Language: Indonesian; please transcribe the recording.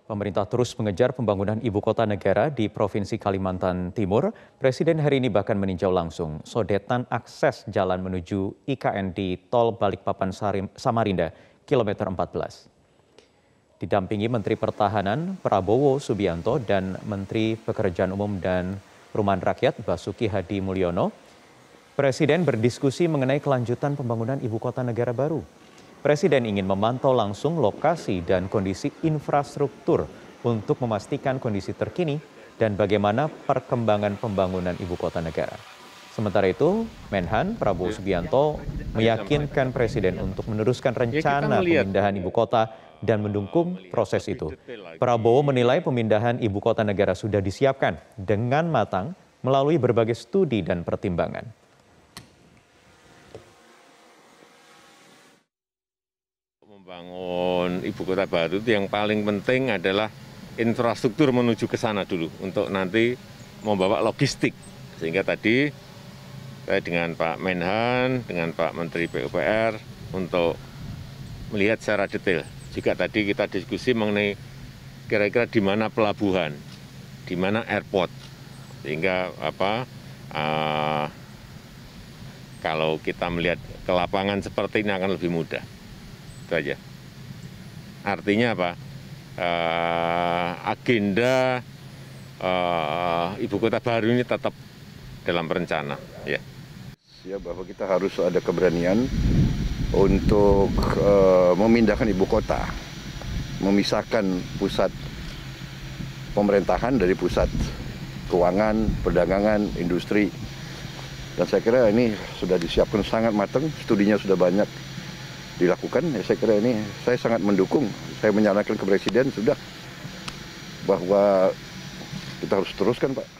Pemerintah terus mengejar pembangunan ibu kota negara di Provinsi Kalimantan Timur. Presiden hari ini bahkan meninjau langsung sodetan akses jalan menuju IKN di Tol Balikpapan Samarinda, kilometer 14. Didampingi Menteri Pertahanan Prabowo Subianto dan Menteri Pekerjaan Umum dan Perumahan Rakyat Basuki Hadi Mulyono, Presiden berdiskusi mengenai kelanjutan pembangunan ibu kota negara baru. Presiden ingin memantau langsung lokasi dan kondisi infrastruktur untuk memastikan kondisi terkini dan bagaimana perkembangan pembangunan ibu kota negara. Sementara itu, Menhan Prabowo Subianto meyakinkan Presiden untuk meneruskan rencana pemindahan ibu kota dan mendukung proses itu. Prabowo menilai pemindahan ibu kota negara sudah disiapkan dengan matang melalui berbagai studi dan pertimbangan. Membangun ibu kota baru itu yang paling penting adalah infrastruktur menuju ke sana dulu untuk nanti membawa logistik. Sehingga tadi saya dengan Pak Menhan, dengan Pak Menteri PUPR untuk melihat secara detail. Jika tadi kita diskusi mengenai kira-kira di mana pelabuhan, di mana airport, sehingga kalau kita melihat ke lapangan seperti ini akan lebih mudah. Itu aja. Artinya apa? Agenda ibu kota baru ini tetap dalam rencana. Ya. Ya, bahwa kita harus ada keberanian untuk memindahkan ibu kota, memisahkan pusat pemerintahan dari pusat keuangan, perdagangan, industri. Dan saya kira ini sudah disiapkan sangat matang, studinya sudah banyak dilakukan. Ya, saya kira ini saya sangat mendukung. Saya menyarankan ke Presiden sudah bahwa kita harus teruskan, Pak.